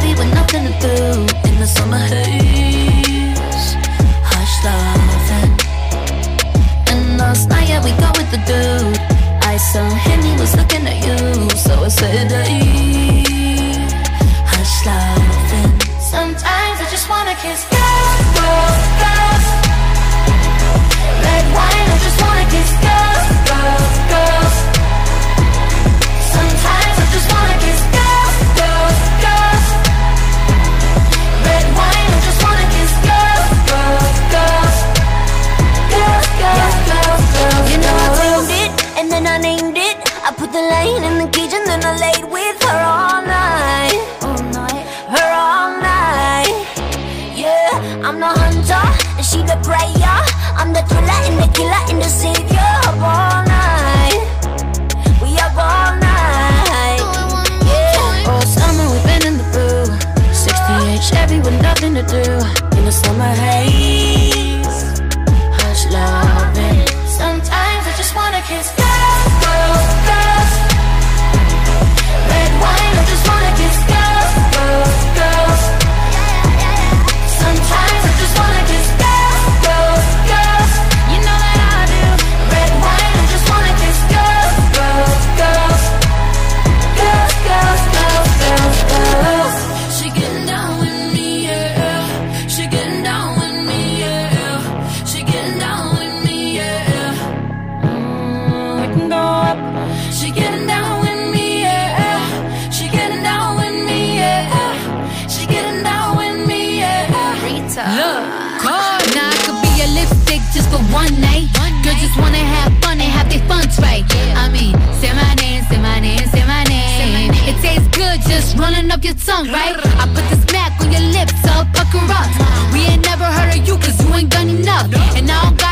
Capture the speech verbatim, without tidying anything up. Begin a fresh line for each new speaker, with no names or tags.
heavy with nothing to do in the summer haze. Hush loving. And last night, yeah, we go with the dude. I saw him, he was looking at you, so I said, hey, hush loving. Sometimes I just wanna kiss girls, girls, girls. Red wine, I just wanna kiss girls, girls, girls. Sometimes I just wanna kiss girls, girls, girls. Red wine, I just wanna kiss girls, girls, girls. Girls, girls, girls, girls. You know I filmed it, and then I named it. I put the line in the cage and then I laid with her all night. All night. Her all night. Yeah, I'm the hunter and she the prayer. I'm the thriller and the killer and the savior of all night. We up all night. Yeah. All summer we've been in the blue. sixty-eight Chevy with nothing to do in the summer haze. Hush loving. Sometimes I just wanna kiss girls, girls, girls. Red wine, I just wanna kiss girls, girls, girls. Sometimes I just wanna kiss girls, girls, girls. You know that I do. Red wine, I just wanna kiss girls, girls, girls. Girls, girls, girls, girls, girls. She getting down with me, yeah. She getting down with me, yeah. She getting down with me, yeah. Mm, we can go up. She getting down with me, yeah. She getting down with me, yeah. She getting down with me, yeah. Rita.
Look, now I could be a lipstick just for one night. Girls just wanna have fun and have their fun right. I mean, say my name, say my name, say my name. It tastes good just running up your tongue, right? I put the smack on your lips, so pucker up. We ain't never heard of you cause you ain't done enough. And I don't got